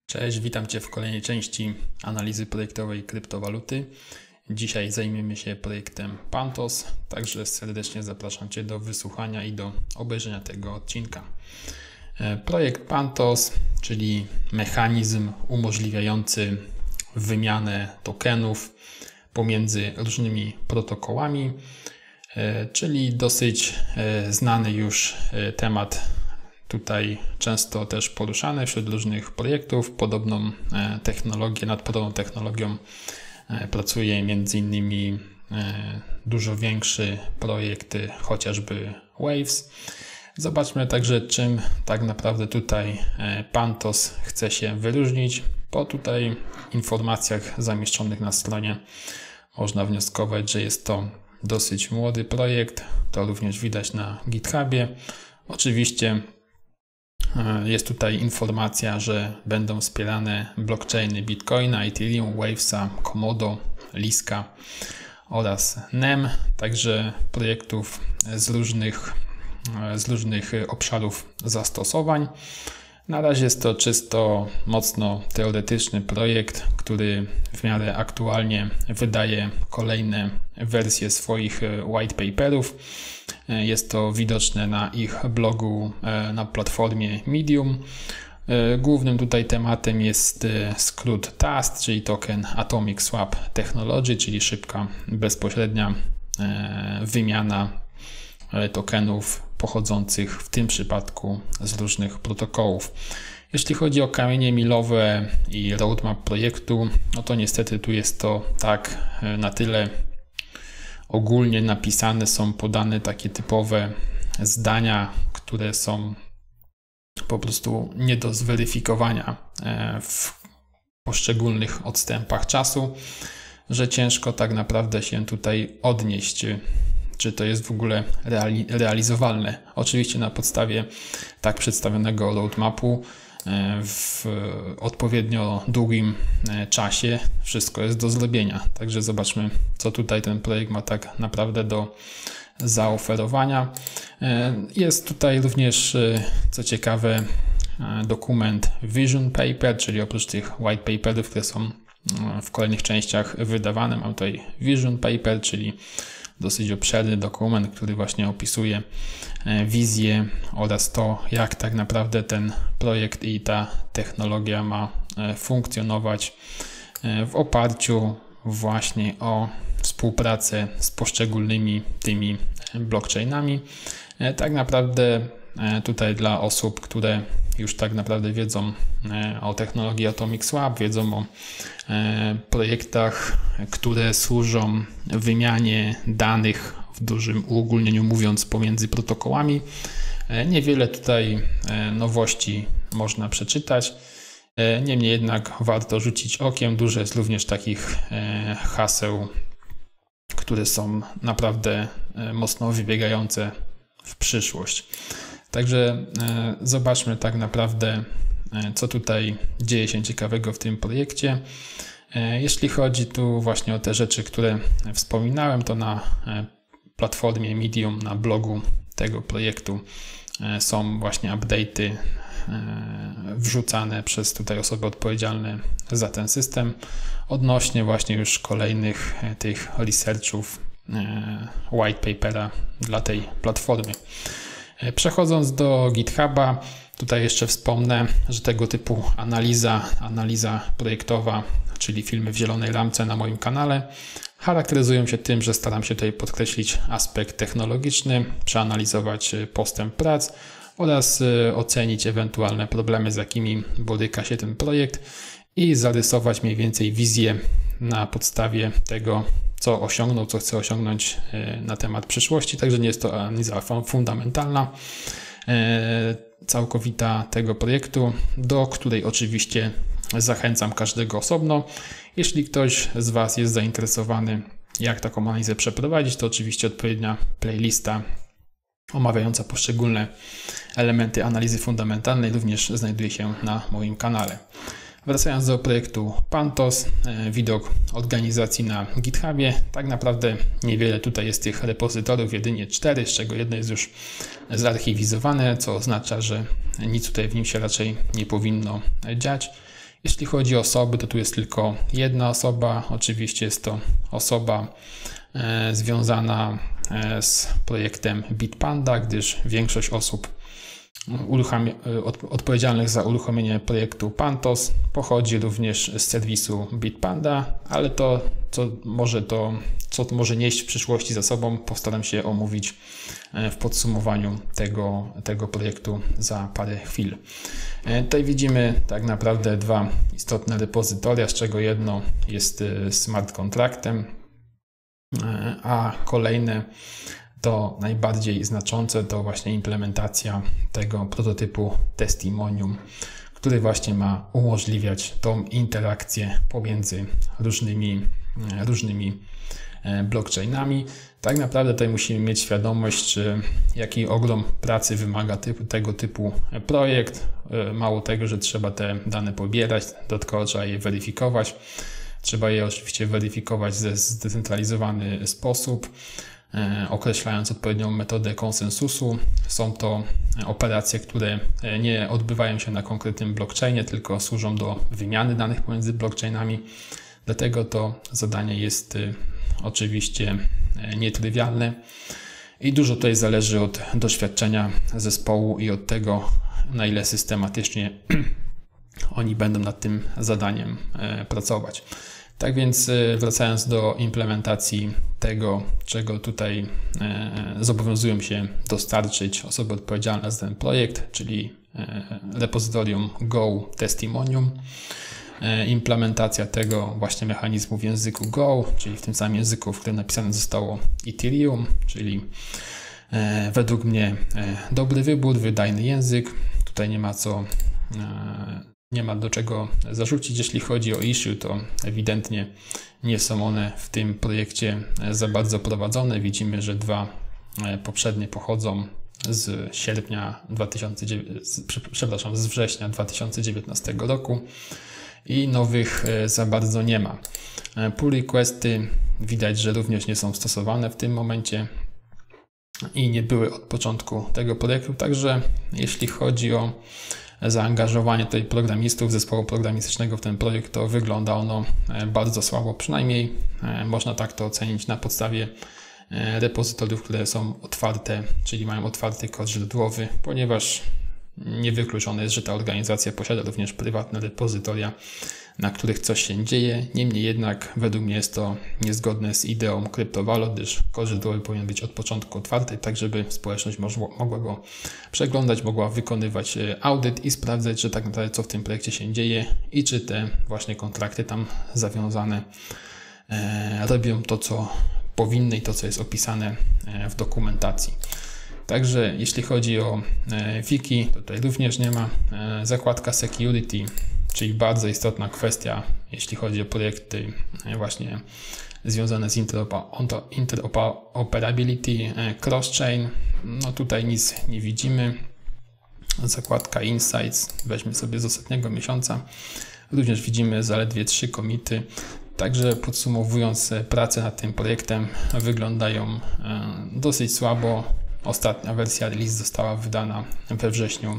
Cześć, witam Cię w kolejnej części analizy projektowej kryptowaluty. Dzisiaj zajmiemy się projektem Pantos, także serdecznie zapraszam Cię do wysłuchania i do obejrzenia tego odcinka. Projekt Pantos, czyli mechanizm umożliwiający wymianę tokenów pomiędzy różnymi protokołami, czyli dosyć znany już temat. Tutaj często też poruszany wśród różnych projektów. Nad podobną technologią pracuje m.in. dużo większy projekt, chociażby Waves. Zobaczmy także, czym tak naprawdę tutaj Pantos chce się wyróżnić. Po tutaj informacjach zamieszczonych na stronie można wnioskować, że jest to dosyć młody projekt. To również widać na GitHubie. Oczywiście jest tutaj informacja, że będą wspierane blockchainy Bitcoina, Ethereum, Wavesa, Komodo, Liska oraz NEM, także projektów z różnych obszarów zastosowań. Na razie jest to czysto mocno teoretyczny projekt, który w miarę aktualnie wydaje kolejne wersje swoich white paperów. Jest to widoczne na ich blogu na platformie Medium. Głównym tutaj tematem jest skrót TAST, czyli Token Atomic Swap Technology, czyli szybka, bezpośrednia wymiana tokenów pochodzących w tym przypadku z różnych protokołów. Jeśli chodzi o kamienie milowe i roadmap projektu, no to niestety tu jest to tak na tyle ogólnie napisane, są podane takie typowe zdania, które są po prostu nie do zweryfikowania w poszczególnych odstępach czasu, że ciężko tak naprawdę się tutaj odnieść, czy to jest w ogóle realizowalne. Oczywiście na podstawie tak przedstawionego roadmapu w odpowiednio długim czasie wszystko jest do zrobienia. Także zobaczmy, co tutaj ten projekt ma tak naprawdę do zaoferowania. Jest tutaj również, co ciekawe, dokument Vision Paper, czyli oprócz tych white paperów, które są w kolejnych częściach wydawane, mam tutaj Vision Paper, czyli dosyć obszerny dokument, który właśnie opisuje wizję oraz to, jak tak naprawdę ten projekt i ta technologia ma funkcjonować w oparciu właśnie o współpracę z poszczególnymi tymi blockchainami. Tak naprawdę tutaj dla osób, które już tak naprawdę wiedzą o technologii Atomic Swap, wiedzą o projektach, które służą wymianie danych, w dużym uogólnieniu mówiąc, pomiędzy protokołami. Niewiele tutaj nowości można przeczytać. Niemniej jednak warto rzucić okiem. Dużo jest również takich haseł, które są naprawdę mocno wybiegające w przyszłość. Także zobaczmy tak naprawdę, co tutaj dzieje się ciekawego w tym projekcie. Jeśli chodzi tu właśnie o te rzeczy, które wspominałem, to na platformie Medium, na blogu tego projektu są właśnie update'y wrzucane przez tutaj osoby odpowiedzialne za ten system odnośnie właśnie już kolejnych tych researchów white papera dla tej platformy. Przechodząc do GitHuba, tutaj jeszcze wspomnę, że tego typu analiza projektowa, czyli filmy w zielonej lampce na moim kanale, charakteryzują się tym, że staram się tutaj podkreślić aspekt technologiczny, przeanalizować postęp prac oraz ocenić ewentualne problemy, z jakimi boryka się ten projekt i zarysować mniej więcej wizję na podstawie tego, co osiągnął, co chce osiągnąć na temat przyszłości. Także nie jest to analiza fundamentalna, całkowita tego projektu, do której oczywiście zachęcam każdego osobno. Jeśli ktoś z Was jest zainteresowany, jak taką analizę przeprowadzić, to oczywiście odpowiednia playlista omawiająca poszczególne elementy analizy fundamentalnej również znajduje się na moim kanale. Wracając do projektu Pantos, widok organizacji na GitHubie. Tak naprawdę niewiele tutaj jest tych repozytoriów, jedynie 4, z czego jedno jest już zarchiwizowane, co oznacza, że nic tutaj w nim się raczej nie powinno dziać. Jeśli chodzi o osoby, to tu jest tylko jedna osoba. Oczywiście jest to osoba związana z projektem Bitpanda, gdyż większość osób odpowiedzialnych za uruchomienie projektu Pantos pochodzi również z serwisu Bitpanda, ale to, co może nieść w przyszłości za sobą, postaram się omówić w podsumowaniu tego projektu za parę chwil. Tutaj widzimy tak naprawdę dwa istotne repozytoria, z czego jedno jest smart contractem, a kolejne to najbardziej znaczące to właśnie implementacja tego prototypu Testimonium, który właśnie ma umożliwiać tą interakcję pomiędzy różnymi blockchainami. Tak naprawdę tutaj musimy mieć świadomość, jaki ogrom pracy wymaga tego typu projekt. Mało tego, że trzeba te dane pobierać, dodatkowo trzeba je weryfikować. Trzeba je oczywiście weryfikować w zdecentralizowany sposób, określając odpowiednią metodę konsensusu. Są to operacje, które nie odbywają się na konkretnym blockchainie, tylko służą do wymiany danych pomiędzy blockchainami. Dlatego to zadanie jest oczywiście nietrywialne i dużo tutaj zależy od doświadczenia zespołu i od tego, na ile systematycznie oni będą nad tym zadaniem pracować. Tak więc wracając do implementacji tego, czego tutaj zobowiązują się dostarczyć osoby odpowiedzialne za ten projekt, czyli repozytorium Go Testimonium, implementacja tego właśnie mechanizmu w języku Go, czyli w tym samym języku, w którym napisane zostało Ethereum, czyli według mnie dobry wybór, wydajny język. Tutaj nie ma do czego zarzucić. Jeśli chodzi o issue, to ewidentnie nie są one w tym projekcie za bardzo prowadzone. Widzimy, że dwa poprzednie pochodzą z września 2019 roku i nowych za bardzo nie ma. Pull requesty widać, że również nie są stosowane w tym momencie i nie były od początku tego projektu, także jeśli chodzi o zaangażowanie tutaj programistów, zespołu programistycznego w ten projekt, to wygląda ono bardzo słabo, przynajmniej można tak to ocenić na podstawie repozytoriów, które są otwarte, czyli mają otwarty kod źródłowy, ponieważ niewykluczone jest, że ta organizacja posiada również prywatne repozytoria, na których coś się dzieje. Niemniej jednak według mnie jest to niezgodne z ideą kryptowalut, gdyż kod źródłowy powinien być od początku otwarty, tak żeby społeczność mogła go przeglądać, mogła wykonywać audyt i sprawdzać, że tak naprawdę co w tym projekcie się dzieje i czy te właśnie kontrakty tam zawiązane robią to, co powinny i to, co jest opisane w dokumentacji. Także jeśli chodzi o wiki, to tutaj również nie ma. Zakładka security, czyli bardzo istotna kwestia, jeśli chodzi o projekty właśnie związane z interoperability, cross-chain. No tutaj nic nie widzimy. Zakładka insights, weźmy sobie z ostatniego miesiąca. Również widzimy zaledwie 3 commity. Także podsumowując, prace nad tym projektem wyglądają dosyć słabo. Ostatnia wersja release została wydana we wrześniu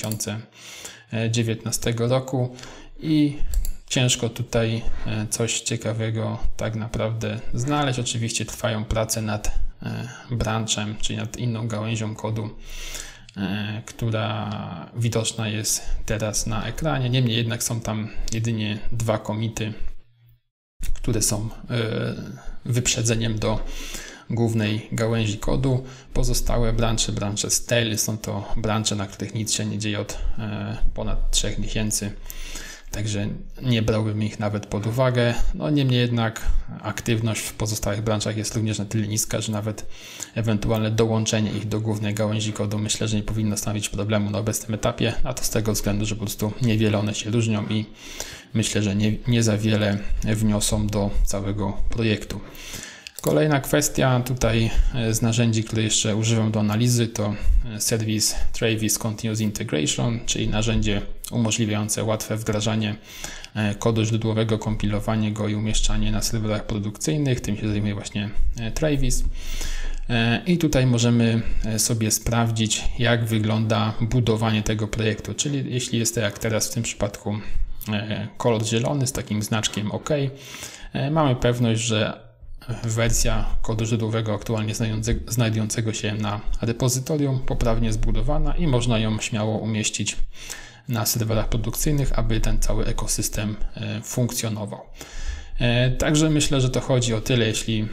2019 roku i ciężko tutaj coś ciekawego tak naprawdę znaleźć. Oczywiście trwają prace nad branchem, czyli nad inną gałęzią kodu, która widoczna jest teraz na ekranie. Niemniej jednak są tam jedynie 2 commity, które są wyprzedzeniem do głównej gałęzi kodu. Pozostałe brancze stale, są to brancze, na których nic się nie dzieje od ponad 3 miesięcy, także nie brałbym ich nawet pod uwagę. No niemniej jednak aktywność w pozostałych branczach jest również na tyle niska, że nawet ewentualne dołączenie ich do głównej gałęzi kodu myślę, że nie powinno stanowić problemu na obecnym etapie, a to z tego względu, że po prostu niewiele one się różnią i myślę, że nie za wiele wniosą do całego projektu. Kolejna kwestia tutaj z narzędzi, które jeszcze używam do analizy, to serwis Travis Continuous Integration, czyli narzędzie umożliwiające łatwe wdrażanie kodu źródłowego, kompilowanie go i umieszczanie na serwerach produkcyjnych. Tym się zajmuje właśnie Travis. I tutaj możemy sobie sprawdzić, jak wygląda budowanie tego projektu, czyli jeśli jest to jak teraz w tym przypadku kolor zielony z takim znaczkiem OK. Mamy pewność, że wersja kodu źródłowego aktualnie znajdującego się na repozytorium poprawnie zbudowana i można ją śmiało umieścić na serwerach produkcyjnych, aby ten cały ekosystem funkcjonował. Także myślę, że to chodzi o tyle,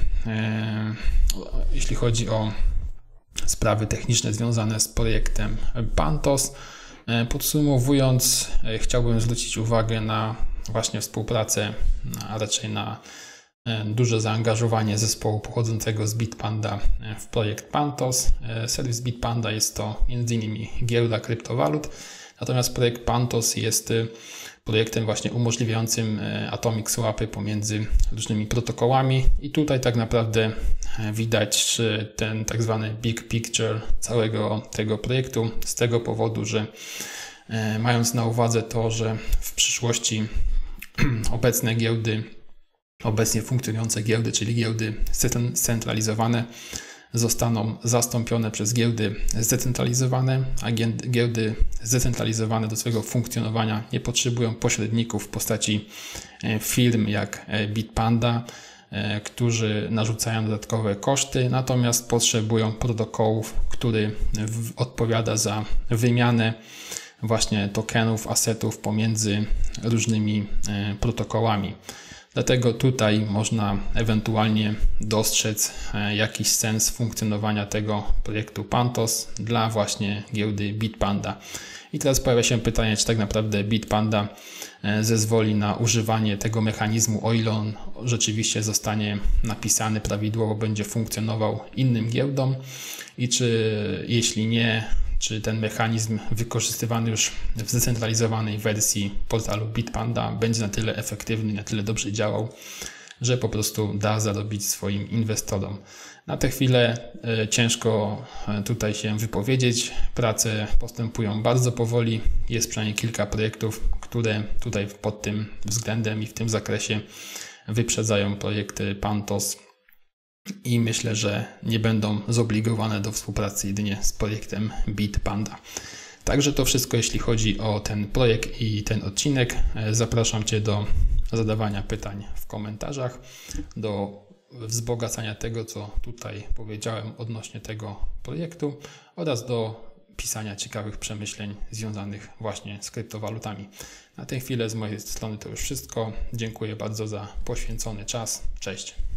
jeśli chodzi o sprawy techniczne związane z projektem Pantos. Podsumowując, chciałbym zwrócić uwagę na właśnie współpracę, a raczej na duże zaangażowanie zespołu pochodzącego z Bitpanda w projekt Pantos. Serwis Bitpanda jest to m.in. giełda kryptowalut, natomiast projekt Pantos jest projektem właśnie umożliwiającym atomic swapy pomiędzy różnymi protokołami i tutaj tak naprawdę widać ten tak zwany big picture całego tego projektu z tego powodu, że mając na uwadze to, że w przyszłości obecnie funkcjonujące giełdy, czyli giełdy scentralizowane, zostaną zastąpione przez giełdy zdecentralizowane, a giełdy zdecentralizowane do swojego funkcjonowania nie potrzebują pośredników w postaci firm jak Bitpanda, którzy narzucają dodatkowe koszty, natomiast potrzebują protokołów, który odpowiada za wymianę właśnie tokenów, asetów pomiędzy różnymi protokołami. Dlatego tutaj można ewentualnie dostrzec jakiś sens funkcjonowania tego projektu Pantos dla właśnie giełdy Bitpanda. I teraz pojawia się pytanie, czy tak naprawdę Bitpanda zezwoli na używanie tego mechanizmu, o ile on rzeczywiście zostanie napisany prawidłowo, będzie funkcjonował innym giełdom i czy jeśli nie, czy ten mechanizm wykorzystywany już w zdecentralizowanej wersji portalu Bitpanda będzie na tyle efektywny, na tyle dobrze działał, że po prostu da zarobić swoim inwestorom. Na tę chwilę ciężko tutaj się wypowiedzieć. Prace postępują bardzo powoli. Jest przynajmniej kilka projektów, które tutaj pod tym względem i w tym zakresie wyprzedzają projekty Pantos i myślę, że nie będą zobligowane do współpracy jedynie z projektem Bitpanda. Także to wszystko, jeśli chodzi o ten projekt i ten odcinek. Zapraszam Cię do zadawania pytań w komentarzach, do wzbogacania tego, co tutaj powiedziałem odnośnie tego projektu oraz do pisania ciekawych przemyśleń związanych właśnie z kryptowalutami. Na tę chwilę z mojej strony to już wszystko. Dziękuję bardzo za poświęcony czas. Cześć.